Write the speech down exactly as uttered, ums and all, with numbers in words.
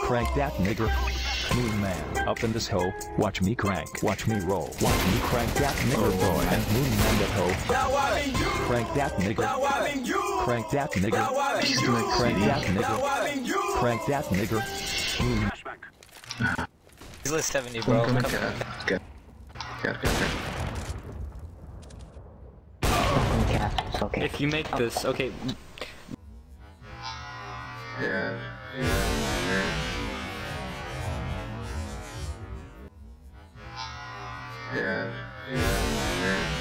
Crank that nigger. Moon man, up in this hoe. Watch me crank, watch me roll. Watch me crank that nigger boy. And moon man that hoe. Now I mean you. Crank that nigger. Now I mean you. Crank that nigger. Now I mean you. Crank that Now I nigger. mean you. Crank that nigger. Moon. He's lit seventy, bro. Come on, Come get on. out. Get out. Get out. It's okay. If you make this, okay, Yeah. Yeah. Yeah. Yeah.